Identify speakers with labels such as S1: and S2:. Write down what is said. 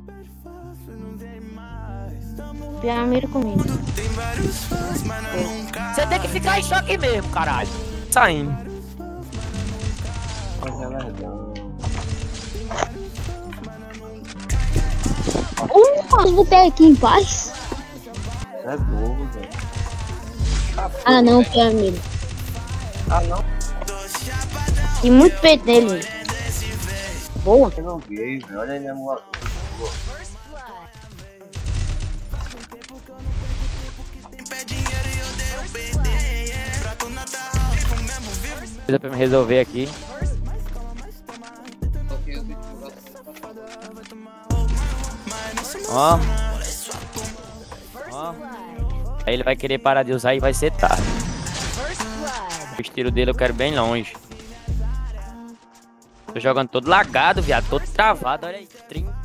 S1: Já mira comigo.
S2: Você tem que ficar em choque mesmo, caralho. Saindo.
S3: Mas é verdade.
S1: Posso botar aqui em paz?
S3: É burro, velho.
S1: Ah não, que é amigo.
S3: Ah, não.
S1: E muito peito nele. Boa.
S3: Eu não vi, velho. Olha aí minha moto.
S2: Coisa pra me resolver aqui. Ó. Ó. Aí ele vai querer parar de usar e vai ser tarde. O estilo dele eu quero bem longe. Tô jogando todo lagado, viado. Todo travado. Olha aí. 30.